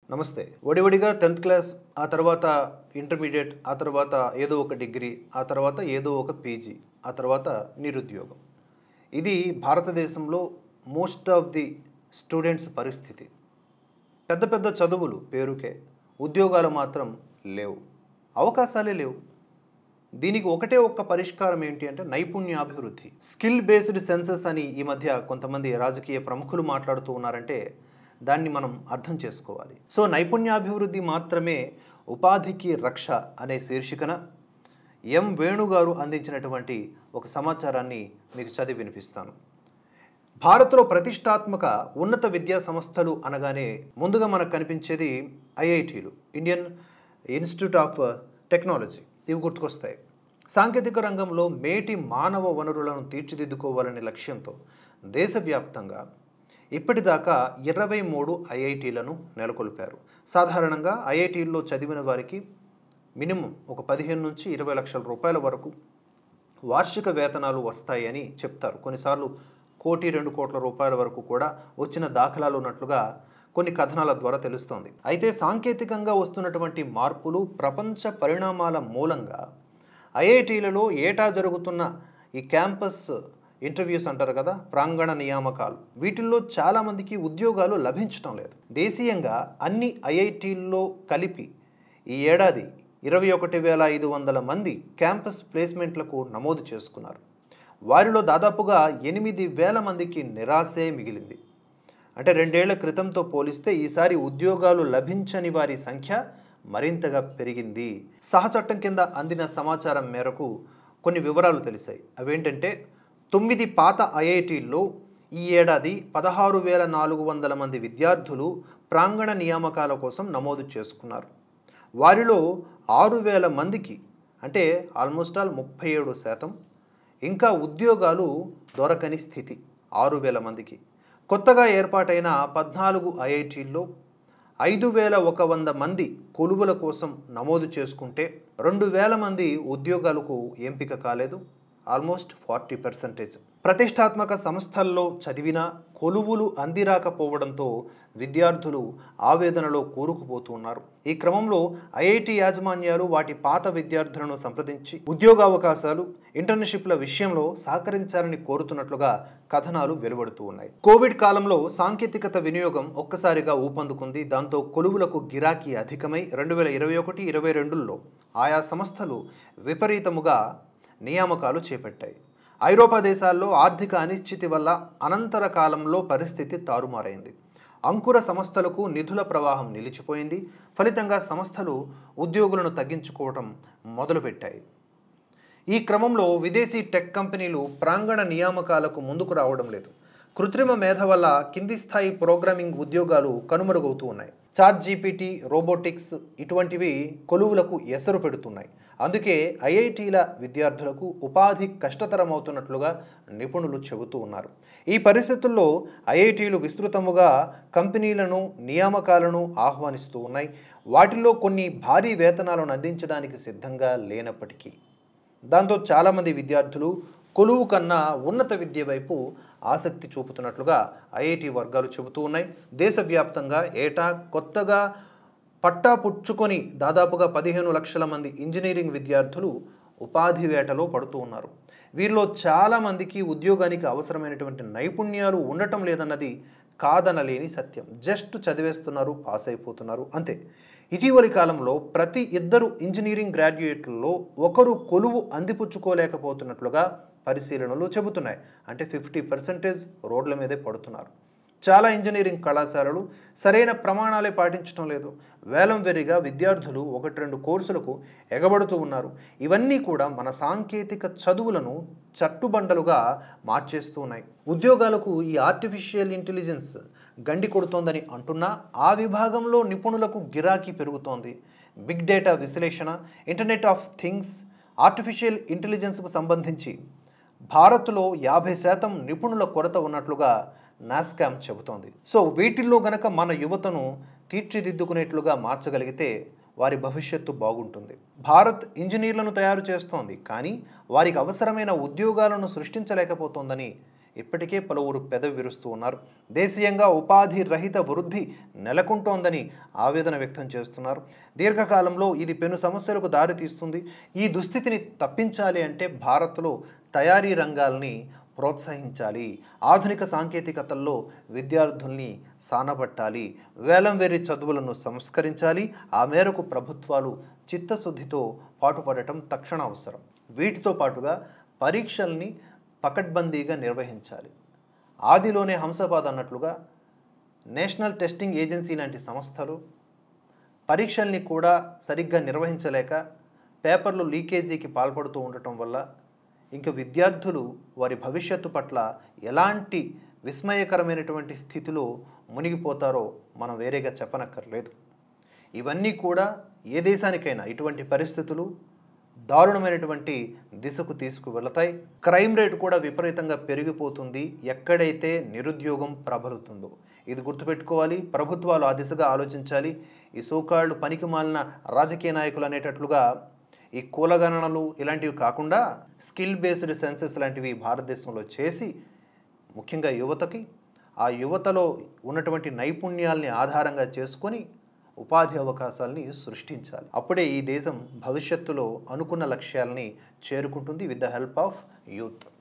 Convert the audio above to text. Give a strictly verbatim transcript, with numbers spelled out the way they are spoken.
నమస్తే. ఒడివడిగా tenth class, ఆ తర్వాత ఇంటర్మీడియట్, ఆ తర్వాత ఏదో ఒక డిగ్రీ, ఆ తర్వాత ఏదో ఒక పీజీ, ఆ తర్వాత నిరుద్యోగం. ఇది భారతదేశంలో మోస్ట్ ఆఫ్ ది స్టూడెంట్స్ పరిస్థితి. పెద్ద పెద్ద చదువులు పేరుకే, ఉద్యోగాలు మాత్రం లేవు, అవకాశాలే లేవు. దీనికి ఒకటే ఒక్క పరిష్కారం ఏంటి అంటే నైపుణ్యాభివృద్ధి. స్కిల్ బేస్డ్ సెన్సెస్ అని ఈ మధ్య కొంతమంది రాజకీయ ప్రముఖులు మాట్లాడుతూ ఉన్నారంటే దాన్ని మనం అర్థం చేసుకోవాలి. సో నైపుణ్యాభివృద్ధి మాత్రమే ఉపాధికి రక్ష అనే శీర్షికన ఎం వేణుగారు అందించినటువంటి ఒక సమాచారాన్ని మీకు చదివి వినిపిస్తాను. భారత్లో ప్రతిష్టాత్మక ఉన్నత విద్యా సంస్థలు అనగానే ముందుగా మనకు కనిపించేది ఐఐటీలు, ఇండియన్ ఇన్స్టిట్యూట్ ఆఫ్ టెక్నాలజీ, ఇవి గుర్తుకొస్తాయి. సాంకేతిక రంగంలో మేటి మానవ వనరులను తీర్చిదిద్దుకోవాలనే లక్ష్యంతో దేశవ్యాప్తంగా ఇప్పటిదాకా ఇరవై మూడు ఐఐటీలను నెలకొల్పారు. సాధారణంగా ఐఐటీల్లో చదివిన వారికి మినిమం ఒక పదిహేను నుంచి ఇరవై లక్షల రూపాయల వరకు వార్షిక వేతనాలు వస్తాయని చెప్తారు. కొన్నిసార్లు కోటి రెండు కోట్ల రూపాయల వరకు కూడా వచ్చిన దాఖలాలు ఉన్నట్లుగా కొన్ని కథనాల ద్వారా తెలుస్తోంది. అయితే సాంకేతికంగా వస్తున్నటువంటి మార్పులు, ప్రపంచ పరిణామాల మూలంగా ఐఐటీలలో ఏటా జరుగుతున్న ఈ క్యాంపస్ ఇంటర్వ్యూస్ అంటారు కదా, ప్రాంగణ నియామకాలు, వీటిల్లో చాలామందికి ఉద్యోగాలు లభించడం లేదు. దేశీయంగా అన్ని ఐఐటీల్లో కలిపి ఈ ఏడాది ఇరవై ఒకటి వేల ఐదు వందల మంది క్యాంపస్ ప్లేస్మెంట్లకు నమోదు చేసుకున్నారు. వారిలో దాదాపుగా ఎనిమిది వేల మందికి నిరాశే మిగిలింది. అంటే రెండేళ్ల క్రితంతో పోలిస్తే ఈసారి ఉద్యోగాలు లభించని వారి సంఖ్య మరింతగా పెరిగింది. సహచట్టం కింద అందిన సమాచారం మేరకు కొన్ని వివరాలు తెలిసాయి. అవేంటంటే తొమ్మిది పాత ఐఐటీల్లో ఈ ఏడాది పదహారు వేల నాలుగు వందల మంది విద్యార్థులు ప్రాంగణ నియామకాల కోసం నమోదు చేసుకున్నారు. వారిలో ఆరు వేల మందికి అంటే ఆల్మోస్ట్ ఆల్ ముప్పై ఏడు శాతం ఇంకా ఉద్యోగాలు దొరకని స్థితి. ఆరు వేల మందికి కొత్తగా ఏర్పాటైన పద్నాలుగు ఐఐటీల్లో ఐదు వేల ఒక వంద మంది కొలువుల కోసం నమోదు చేసుకుంటే రెండు వేల మంది ఉద్యోగాలకు ఎంపిక కాలేదు. Almost forty percentage. ప్రతిష్టాత్మక సంస్థల్లో చదివినా కొలువులు అందిరాకపోవడంతో విద్యార్థులు ఆవేదనలో కూరుకుపోతున్నారు. ఈ క్రమంలో ఐఐటి యాజమాన్యాలు వాటి పాత విద్యార్థులను సంప్రదించి ఉద్యోగావకాశాలు, ఇంటర్న్షిప్ల విషయంలో సహకరించాలని కోరుతున్నట్లుగా కథనాలు వెలువడుతూ ఉన్నాయి. కోవిడ్ కాలంలో సాంకేతికత వినియోగం ఒక్కసారిగా ఊపందుకుంది. దాంతో కొలువులకు గిరాకీ అధికమై రెండు వేల ఇరవై ఒకటి ఇరవై రెండులో ఆయా సంస్థలు విపరీతముగా నియామకాలు చేపట్టాయి. ఐరోపా దేశాల్లో ఆర్థిక అనిశ్చితి వల్ల అనంతర కాలంలో పరిస్థితి తారుమారైంది. అంకుర సంస్థలకు నిధుల ప్రవాహం నిలిచిపోయింది. ఫలితంగా సంస్థలు ఉద్యోగులను తగ్గించుకోవటం మొదలుపెట్టాయి. ఈ క్రమంలో విదేశీ టెక్ కంపెనీలు ప్రాంగణ నియామకాలకు ముందుకు రావడం లేదు. కృత్రిమ మేధ వల్ల కింది స్థాయి ప్రోగ్రామింగ్ ఉద్యోగాలు కనుమరుగవుతూ ఉన్నాయి. చాట్ జీపీటీ, రోబోటిక్స్ ఇటువంటివి కొలువులకు ఎసరు పెడుతున్నాయి. అందుకే ఐఐటీల విద్యార్థులకు ఉపాధి కష్టతరమవుతున్నట్లుగా నిపుణులు చెబుతూ ఉన్నారు. ఈ పరిస్థితుల్లో ఐఐటీలు విస్తృతముగా కంపెనీలను, నియామకాలను ఆహ్వానిస్తూ ఉన్నాయి. వాటిల్లో కొన్ని భారీ వేతనాలను అందించడానికి సిద్ధంగా లేనప్పటికీ దాంతో చాలామంది విద్యార్థులు కొలువు కన్నా ఉన్నత విద్య వైపు ఆసక్తి చూపుతున్నట్లుగా ఐఐటి వర్గాలు చెబుతూ ఉన్నాయి. దేశవ్యాప్తంగా ఏటా కొత్తగా పట్టా పుచ్చుకొని దాదాపుగా పదిహేను లక్షల మంది ఇంజనీరింగ్ విద్యార్థులు ఉపాధి వేటలో పడుతూ ఉన్నారు. వీరిలో చాలామందికి ఉద్యోగానికి అవసరమైనటువంటి నైపుణ్యాలు ఉండటం లేదన్నది కాదనలేని సత్యం. జస్ట్ చదివేస్తున్నారు, పాస్ అయిపోతున్నారు, అంతే. ఇటీవలి కాలంలో ప్రతి ఇద్దరు ఇంజనీరింగ్ గ్రాడ్యుయేట్లలో ఒకరు కొలువు అందిపుచ్చుకోలేకపోతున్నట్లుగా పరిశీలనలు చెబుతున్నాయి. అంటే ఫిఫ్టీ పర్సెంటేజ్ రోడ్ల మీదే పడుతున్నారు. చాలా ఇంజనీరింగ్ కళాశాలలు సరైన ప్రమాణాలే పాటించడం లేదు. వేలం వెరిగా విద్యార్థులు ఒకటి రెండు కోర్సులకు ఎగబడుతూ ఉన్నారు. ఇవన్నీ కూడా మన సాంకేతిక చదువులను చట్టుబండలుగా మార్చేస్తూ ఉన్నాయి. ఉద్యోగాలకు ఈ ఆర్టిఫిషియల్ ఇంటెలిజెన్స్ గండి కొడుతోందని అంటున్నా ఆ విభాగంలో నిపుణులకు గిరాకీ పెరుగుతోంది. బిగ్ డేటా విశ్లేషణ, ఇంటర్నెట్ ఆఫ్ థింగ్స్, ఆర్టిఫిషియల్ ఇంటెలిజెన్స్కు సంబంధించి భారత్లో యాభై శాతం నిపుణుల కొరత ఉన్నట్లుగా నాస్కామ్ చెబుతోంది. సో వీటిల్లో గనక మన యువతను తీర్చిదిద్దుకునేట్లుగా మార్చగలిగితే వారి భవిష్యత్తు బాగుంటుంది. భారత్ ఇంజనీర్లను తయారు చేస్తోంది, కానీ వారికి అవసరమైన ఉద్యోగాలను సృష్టించలేకపోతోందని ఇప్పటికే పలువురు పెదవి విరుస్తూ ఉన్నారు. దేశీయంగా ఉపాధి రహిత వృద్ధి నెలకొంటోందని ఆవేదన వ్యక్తం చేస్తున్నారు. దీర్ఘకాలంలో ఇది పెను సమస్యలకు దారితీస్తుంది. ఈ దుస్థితిని తప్పించాలి అంటే భారత్లో తయారీ రంగాల్ని ప్రోత్సహించాలి. ఆధునిక సాంకేతికతల్లో విద్యార్థుల్ని సానబట్టాలి. వేలం వెర్రి చదువులను సంస్కరించాలి. ఆ మేరకు ప్రభుత్వాలు చిత్తశుద్ధితో పాటుపడటం తక్షణ అవసరం. వీటితో పాటుగా పరీక్షల్ని పకడ్బందీగా నిర్వహించాలి. ఆదిలోనే హంసాబాద్ అన్నట్లుగా నేషనల్ టెస్టింగ్ ఏజెన్సీ లాంటి సంస్థలు పరీక్షల్ని కూడా సరిగ్గా నిర్వహించలేక పేపర్లు లీకేజీకి పాల్పడుతూ ఉండటం వల్ల ఇంకా విద్యార్థులు వారి భవిష్యత్తు పట్ల ఎలాంటి విస్మయకరమైనటువంటి స్థితిలో మునిగిపోతారో మనం వేరేగా చెప్పనక్కర్లేదు. ఇవన్నీ కూడా ఏ దేశానికైనా ఇటువంటి పరిస్థితులు దారుణమైనటువంటి దిశకు తీసుకువెళతాయి. క్రైమ్ రేట్ కూడా విపరీతంగా పెరిగిపోతుంది ఎక్కడైతే నిరుద్యోగం ప్రబలుతుందో. ఇది గుర్తుపెట్టుకోవాలి. ప్రభుత్వాలు ఆ దిశగా ఆలోచించాలి. ఈ సోకాళ్ళు పనికిమాలిన రాజకీయ నాయకులు అనేటట్లుగా ఈ కులగణనలు ఇలాంటివి కాకుండా స్కిల్ బేస్డ్ సెన్సెస్ లాంటివి భారతదేశంలో చేసి ముఖ్యంగా యువతకి ఆ యువతలో ఉన్నటువంటి నైపుణ్యాల్ని ఆధారంగా చేసుకొని ఉపాధి అవకాశాలని సృష్టించాలి. అప్పుడే ఈ దేశం భవిష్యత్తులో అనుకున్న లక్ష్యాలని చేరుకుంటుంది with the help of youth.